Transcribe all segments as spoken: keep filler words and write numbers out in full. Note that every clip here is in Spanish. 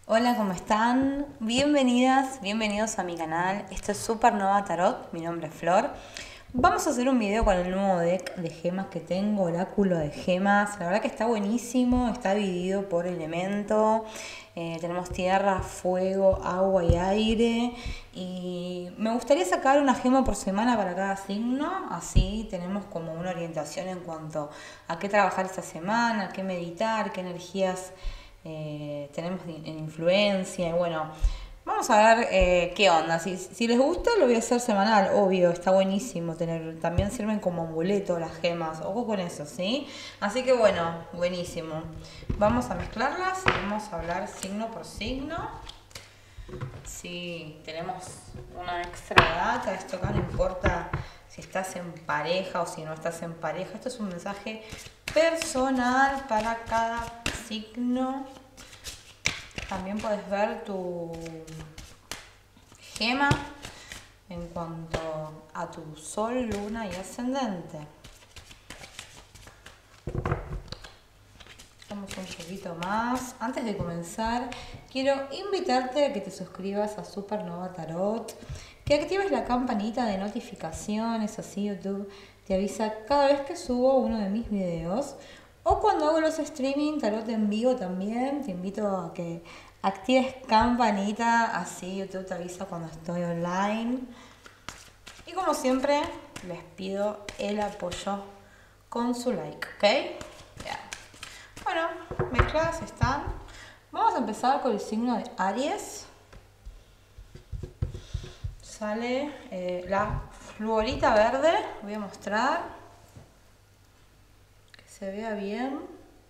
Hola, ¿cómo están? Bienvenidas, bienvenidos a mi canal. Esto es Supernova Tarot, mi nombre es Flor. Vamos a hacer un video con el nuevo deck de gemas que tengo, oráculo de gemas. La verdad que está buenísimo, está dividido por elemento. Eh, tenemos tierra, fuego, agua y aire. Y me gustaría sacar una gema por semana para cada signo. Así tenemos como una orientación en cuanto a qué trabajar esta semana, qué meditar, qué energías eh, tenemos en influencia. Y bueno, vamos a ver eh, qué onda. Si, si les gusta, lo voy a hacer semanal, obvio, está buenísimo tener. También sirven como amuleto las gemas, ojo con eso, ¿sí? Así que bueno, buenísimo. Vamos a mezclarlas y vamos a hablar signo por signo. Si tenemos una extra data, esto acá no importa si estás en pareja o si no estás en pareja. Esto es un mensaje personal para cada signo. También puedes ver tu gema en cuanto a tu sol, luna y ascendente. Vamos un poquito más. Antes de comenzar, quiero invitarte a que te suscribas a Supernova Tarot, que actives la campanita de notificaciones, así YouTube te avisa cada vez que subo uno de mis videos. O cuando hago los streaming tarot en vivo también, te invito a que actives campanita, así YouTube te avisa cuando estoy online. Y como siempre, les pido el apoyo con su like, ¿ok? Bien. Bueno, mezcladas están. Vamos a empezar con el signo de Aries. Sale eh, la fluorita verde, voy a mostrar. Se vea bien.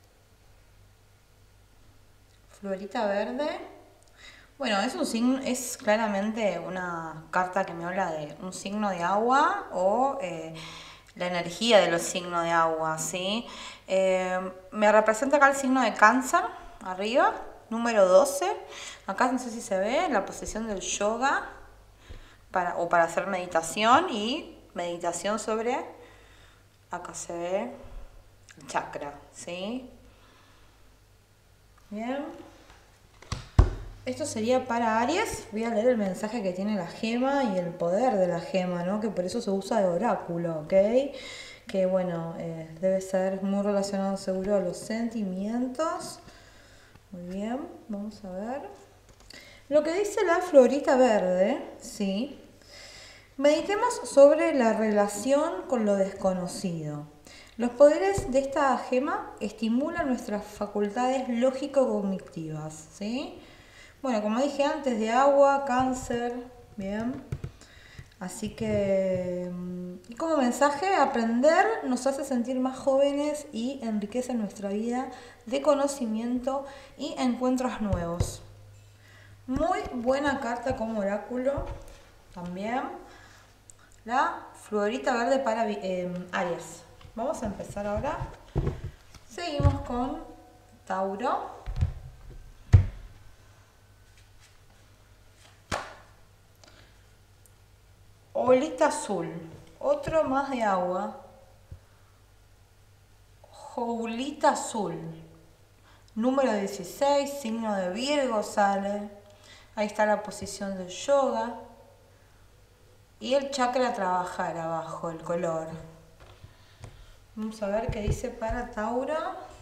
Florita verde. Bueno, es un signo, es claramente una carta que me habla de un signo de agua o eh, la energía de los signos de agua, ¿sí? Eh, me representa acá el signo de Cáncer, arriba, número doce. Acá no sé si se ve la posición del yoga para, o para hacer meditación y meditación sobre, acá se ve el chakra, ¿sí? Bien. Esto sería para Aries. Voy a leer el mensaje que tiene la gema y el poder de la gema, ¿no? Que por eso se usa de oráculo, ¿ok? Que bueno, eh, debe ser muy relacionado seguro a los sentimientos. Muy bien, vamos a ver. Lo que dice la florita verde, ¿sí? Meditemos sobre la relación con lo desconocido. Los poderes de esta gema estimulan nuestras facultades lógico-cognitivas, ¿sí? Bueno, como dije antes, de agua, cáncer, bien. Así que, y como mensaje, aprender nos hace sentir más jóvenes y enriquece nuestra vida de conocimiento y encuentros nuevos. Muy buena carta como oráculo, también. La florita verde para eh, Aries. Vamos a empezar ahora. Seguimos con Tauro. Olita azul, otro más de agua. Joulita azul, número dieciséis, signo de Virgo sale. Ahí está la posición del yoga. Y el chakra a trabajar abajo, el color. Vamos a ver qué dice para Tauro.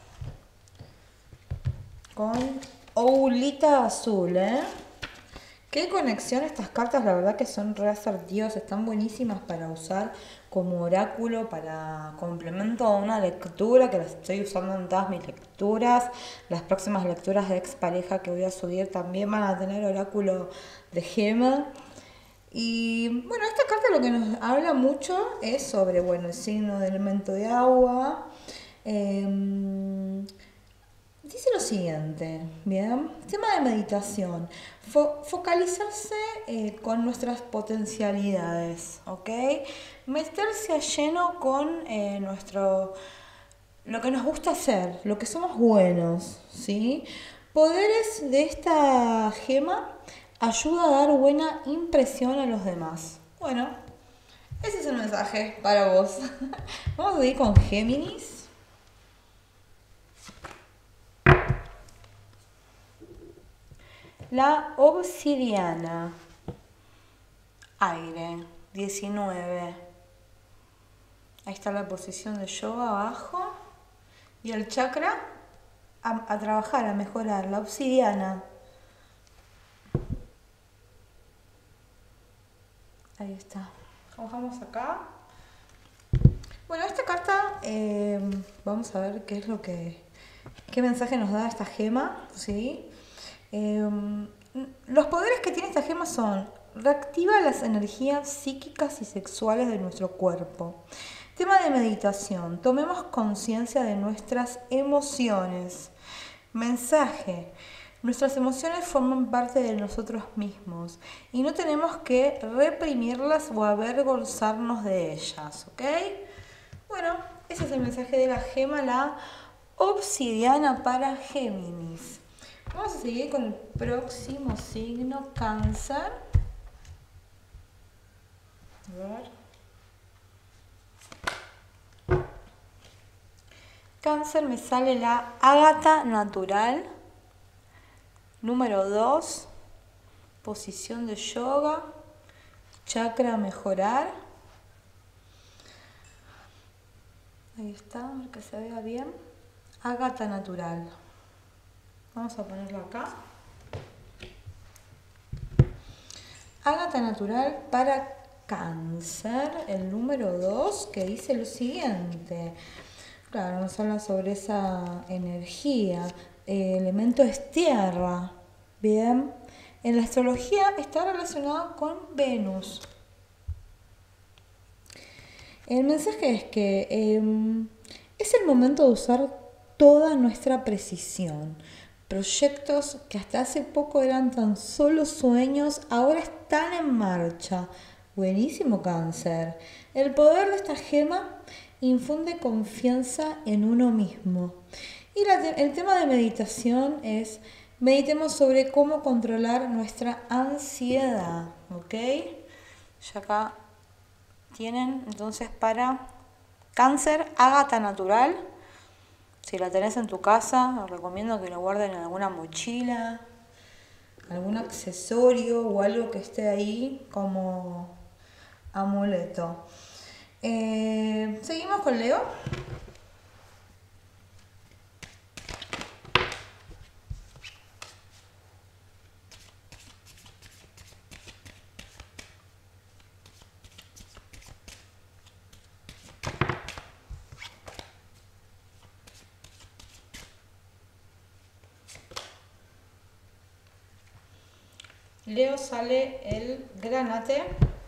Con Oulita azul, ¿eh? Qué conexión estas cartas, la verdad que son re asertivas, están buenísimas para usar como oráculo, para complemento a una lectura, que las estoy usando en todas mis lecturas. Las próximas lecturas de expareja que voy a subir también van a tener oráculo de gema. Y bueno, esta carta lo que nos habla mucho es sobre, bueno, el signo del elemento de agua. Eh, Dice lo siguiente, ¿bien? Tema de meditación. Fo focalizarse eh, con nuestras potencialidades, ¿ok? Meterse a lleno con eh, nuestro, lo que nos gusta hacer, lo que somos buenos, ¿sí? Poderes de esta gema ayuda a dar buena impresión a los demás. Bueno, ese es el mensaje para vos. Vamos a ir con Géminis. La obsidiana. Aire. diecinueve. Ahí está la posición de yoga abajo. Y el chakra a, a trabajar, a mejorar. La obsidiana. Ahí está. Bajamos acá. Bueno, esta carta, eh, vamos a ver qué es lo que, qué mensaje nos da esta gema, ¿sí? Eh, los poderes que tiene esta gema son: reactiva las energías psíquicas y sexuales de nuestro cuerpo. Tema de meditación: tomemos conciencia de nuestras emociones. Mensaje: nuestras emociones forman parte de nosotros mismos y no tenemos que reprimirlas o avergonzarnos de ellas, ¿ok? Bueno, ese es el mensaje de la gema, la obsidiana para Géminis. Vamos a seguir con el próximo signo, Cáncer. A ver. Cáncer, me sale la ágata natural. Número dos. Posición de yoga. Chakra mejorar. Ahí está, que se vea bien. Ágata natural. Vamos a ponerlo acá. Ágata natural para Cáncer, el número dos, que dice lo siguiente. Claro, nos habla sobre esa energía. El elemento es tierra. Bien. En la astrología está relacionado con Venus. El mensaje es que eh, es el momento de usar toda nuestra precisión. Proyectos que hasta hace poco eran tan solo sueños, ahora están en marcha. Buenísimo, Cáncer. El poder de esta gema infunde confianza en uno mismo. Y la, el tema de meditación es: meditemos sobre cómo controlar nuestra ansiedad. ¿Ok? Ya acá tienen entonces para Cáncer, ágata natural. Si la tenés en tu casa, os recomiendo que lo guarden en alguna mochila, algún accesorio o algo que esté ahí como amuleto. Eh, Seguimos con Leo. Leo, sale el granate.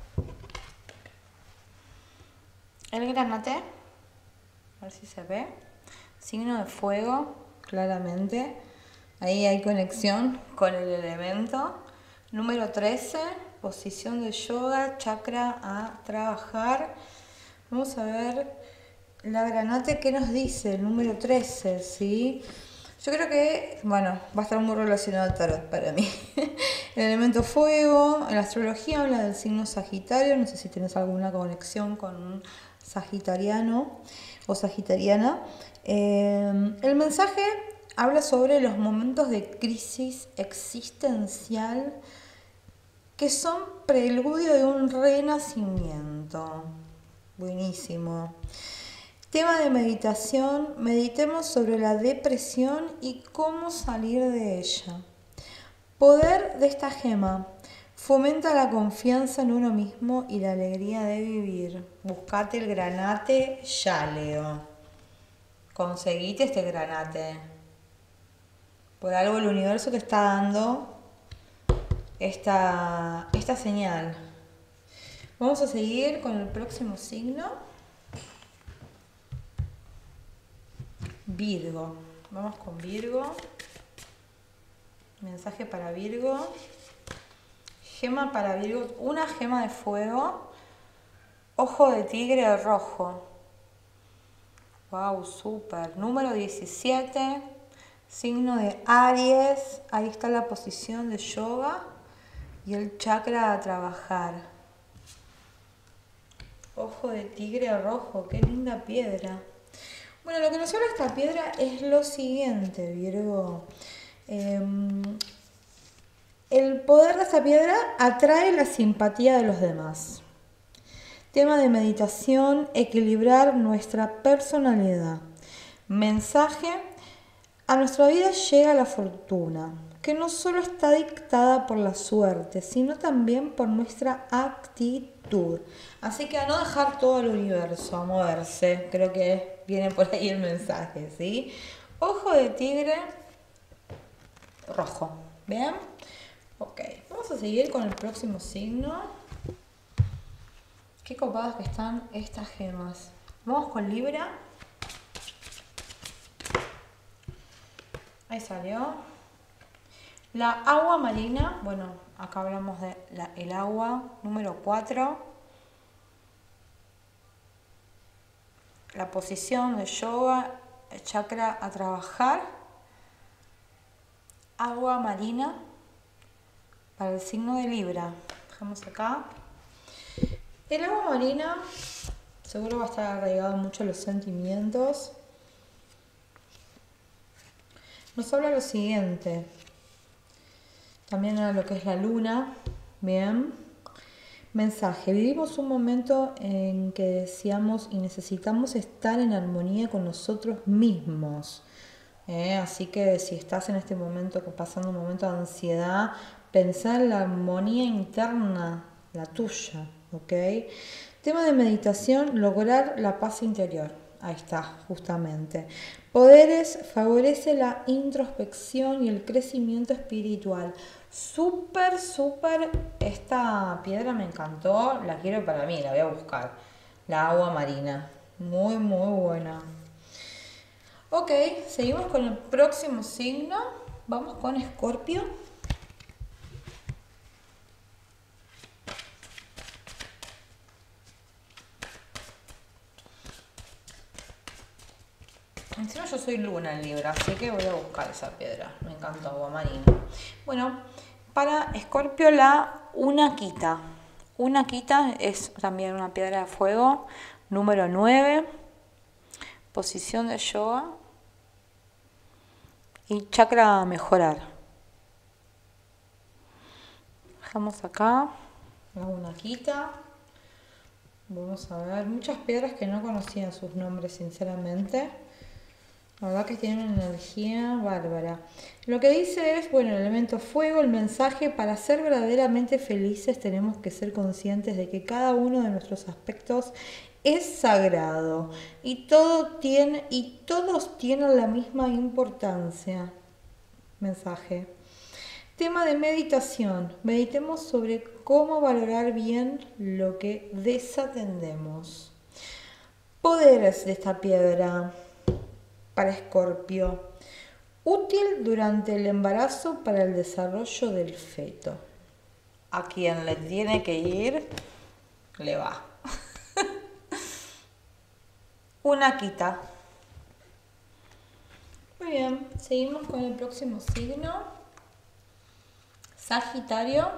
El granate, a ver si se ve. Signo de fuego, claramente. Ahí hay conexión con el elemento. Número trece, posición de yoga, chakra a trabajar. Vamos a ver la granate, ¿qué nos dice? El número trece, ¿sí? Yo creo que, bueno, va a estar muy relacionado al tarot para mí. El elemento fuego, en la astrología habla del signo Sagitario. No sé si tienes alguna conexión con un sagitariano o sagitariana. Eh, el mensaje habla sobre los momentos de crisis existencial que son preludio de un renacimiento. Buenísimo. Tema de meditación: meditemos sobre la depresión y cómo salir de ella. Poder de esta gema: fomenta la confianza en uno mismo y la alegría de vivir. Buscate el granate ya, Leo. Conseguite este granate. Por algo el universo te está dando esta, esta señal. Vamos a seguir con el próximo signo. Virgo. Vamos con Virgo. Mensaje para Virgo. Gema para Virgo. Una gema de fuego. Ojo de tigre rojo. Wow, súper. Número diecisiete. Signo de Aries. Ahí está la posición de yoga. Y el chakra a trabajar. Ojo de tigre rojo. Qué linda piedra. Bueno, lo que nos habla esta piedra es lo siguiente, Virgo. Eh, poder de esta piedra atrae la simpatía de los demás. Tema de meditación, equilibrar nuestra personalidad. Mensaje, a nuestra vida llega la fortuna, que no solo está dictada por la suerte, sino también por nuestra actitud. Así que a no dejar todo el universo, a moverse. Creo que viene por ahí el mensaje, ¿sí? Ojo de tigre rojo. ¿Bien? Ok, vamos a seguir con el próximo signo. Qué copadas que están estas gemas. Vamos con Libra. Ahí salió. La agua marina. Bueno, acá hablamos de la, el agua. Número cuatro. La posición de yoga. El chakra a trabajar. Agua marina. Para el signo de Libra. Dejamos acá. El agua marina seguro va a estar arraigado mucho a los sentimientos. Nos habla lo siguiente. También a lo que es la luna. Bien. Mensaje. Vivimos un momento en que deseamos y necesitamos estar en armonía con nosotros mismos. ¿Eh? Así que si estás en este momento pasando un momento de ansiedad, pensá en la armonía interna, la tuya. ¿Ok? Tema de meditación, lograr la paz interior. Ahí está, justamente. Poderes, favorece la introspección y el crecimiento espiritual. Súper, súper, esta piedra me encantó, la quiero para mí, la voy a buscar. La agua marina, muy, muy buena. Ok, seguimos con el próximo signo. Vamos con Escorpio. Encima yo soy luna en Libra, así que voy a buscar esa piedra. Me encanta agua marina. Bueno, para Escorpio la unaquita. Unaquita es también una piedra de fuego. Número nueve. Posición de yoga. Y chakra a mejorar. Dejamos acá la unaquita. Vamos a ver muchas piedras que no conocía sus nombres sinceramente. La verdad que tiene una energía bárbara. Lo que dice es, bueno, el elemento fuego, el mensaje, para ser verdaderamente felices tenemos que ser conscientes de que cada uno de nuestros aspectos es sagrado y, todo tiene, y todos tienen la misma importancia. Mensaje. Tema de meditación. Meditemos sobre cómo valorar bien lo que desatendemos. Poderes de esta piedra. Para Escorpio, útil durante el embarazo para el desarrollo del feto. A quien le tiene que ir, le va. Unaquita. Muy bien, seguimos con el próximo signo. Sagitario.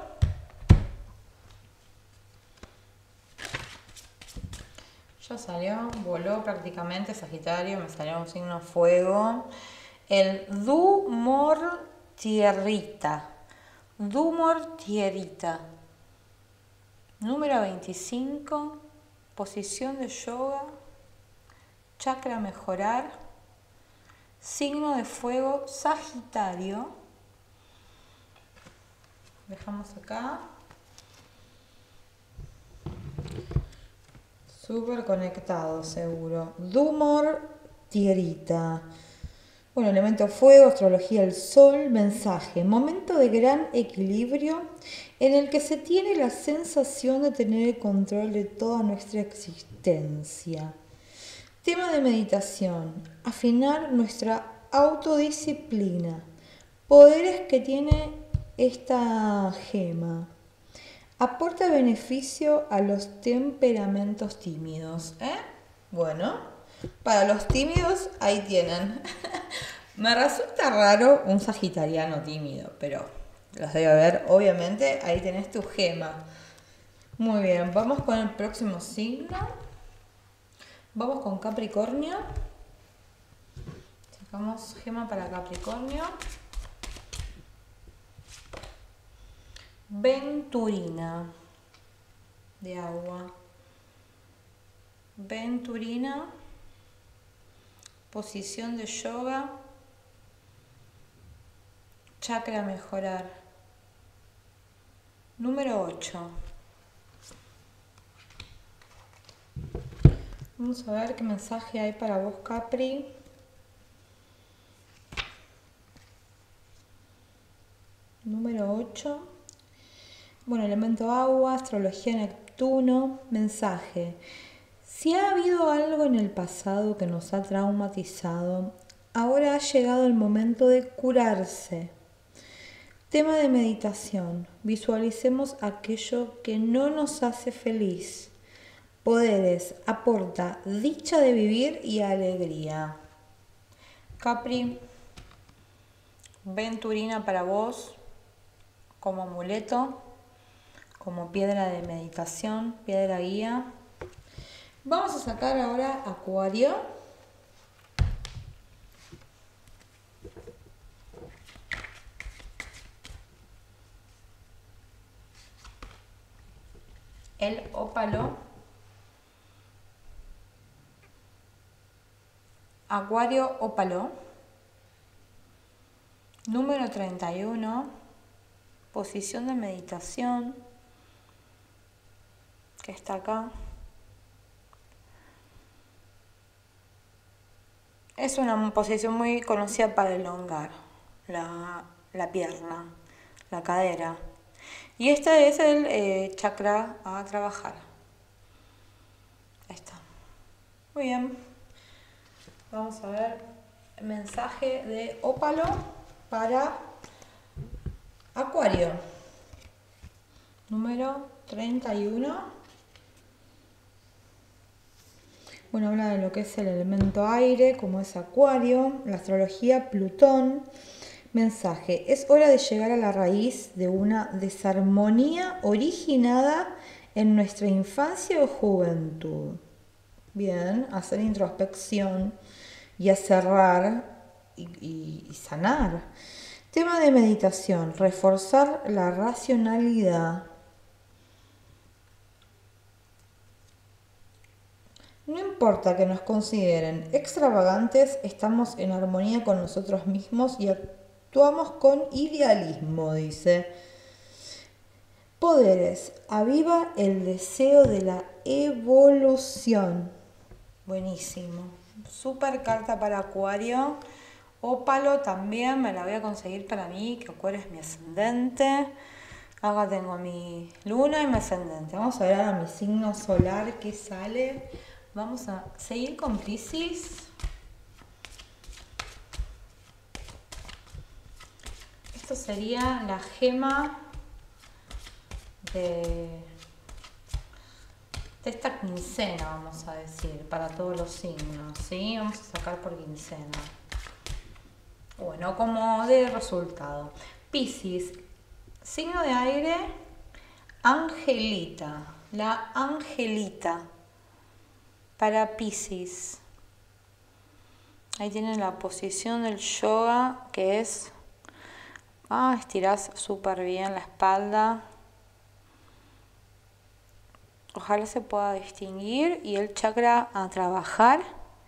Ya salió, voló prácticamente Sagitario, me salió un signo fuego. El Dumor Tierrita. Dumor Tierrita. Número veinticinco. Posición de yoga. Chakra mejorar. Signo de fuego Sagitario. Dejamos acá. Súper conectado, seguro. Dumor Tierrita. Bueno, elemento fuego, astrología del sol, mensaje. Momento de gran equilibrio en el que se tiene la sensación de tener el control de toda nuestra existencia. Tema de meditación. Afinar nuestra autodisciplina. Poderes que tiene esta gema. Aporta beneficio a los temperamentos tímidos. ¿Eh? Bueno, para los tímidos ahí tienen. Me resulta raro un sagitariano tímido, pero los debe haber. Obviamente, ahí tenés tu gema. Muy bien, vamos con el próximo signo. Vamos con Capricornio. Sacamos gema para Capricornio. Venturina de agua. Venturina, posición de yoga, chakra mejorar. Número ocho. Vamos a ver qué mensaje hay para vos, Capri. Número ocho. Bueno, elemento agua, astrología Neptuno, mensaje. Si ha habido algo en el pasado que nos ha traumatizado, ahora ha llegado el momento de curarse. Tema de meditación. Visualicemos aquello que no nos hace feliz. Poderes. Aporta dicha de vivir y alegría. Capri, Venturina para vos como amuleto, como piedra de meditación, piedra guía. Vamos a sacar ahora Acuario. El ópalo. Acuario ópalo. Número treinta y uno. Posición de meditación. Que está acá. Es una posición muy conocida para elongar la, la pierna, la cadera. Y este es el eh, chakra a trabajar. Ahí está. Muy bien. Vamos a ver el mensaje de ópalo para Acuario. Número treinta y uno. Bueno, habla de lo que es el elemento aire, como es Acuario, la astrología Plutón. Mensaje, es hora de llegar a la raíz de una desarmonía originada en nuestra infancia o juventud. Bien, hacer introspección y a cerrar y, y, y sanar. Tema de meditación, reforzar la racionalidad. No importa que nos consideren extravagantes, estamos en armonía con nosotros mismos y actuamos con idealismo, dice. Poderes, aviva el deseo de la evolución. Buenísimo. Super carta para Acuario. Ópalo también me la voy a conseguir para mí, que Acuario es mi ascendente. Acá tengo mi luna y mi ascendente. Vamos a ver ahora mi signo solar que sale. Vamos a seguir con Piscis. Esto sería la gema de, de esta quincena, vamos a decir, para todos los signos, ¿sí? Vamos a sacar por quincena. Bueno, como de resultado. Piscis, signo de aire, Angelita. La Angelita. Para Piscis, ahí tienen la posición del yoga, que es, ah, estirás súper bien la espalda. Ojalá se pueda distinguir. Y el chakra a trabajar.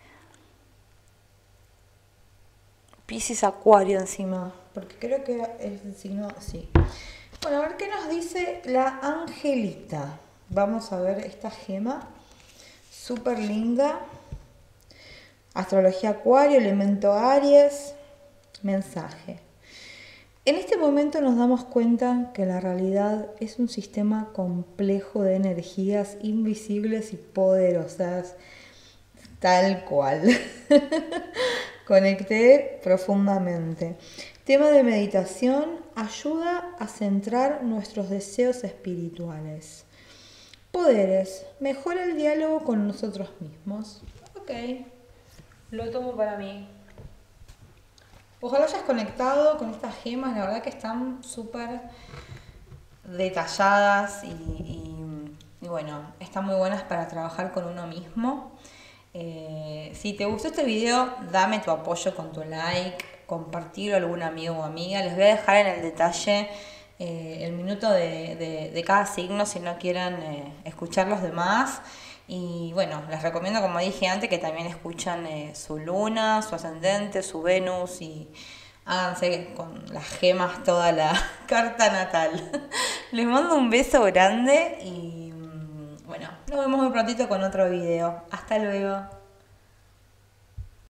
Piscis Acuario encima, porque creo que es el signo, sí. Bueno, a ver qué nos dice la Angelita. Vamos a ver esta gema. Súper linda. Astrología Acuario, elemento Aries. Mensaje. En este momento nos damos cuenta que la realidad es un sistema complejo de energías invisibles y poderosas. Tal cual. Conecté profundamente. Tema de meditación, ayuda a centrar nuestros deseos espirituales. Poderes, mejora el diálogo con nosotros mismos. Ok, lo tomo para mí. Ojalá hayas conectado con estas gemas, la verdad que están súper detalladas y, y, y bueno, están muy buenas para trabajar con uno mismo. Eh, si te gustó este video, dame tu apoyo con tu like, compartirlo a algún amigo o amiga. Les voy a dejar en el detalle eh, el minuto de, de, de cada signo si no quieren eh, escuchar los demás. Y bueno, les recomiendo, como dije antes, que también escuchan eh, su luna, su ascendente, su Venus y háganse con las gemas toda la carta natal. Les mando un beso grande y mm, bueno, nos vemos un ratito con otro video. Hasta luego.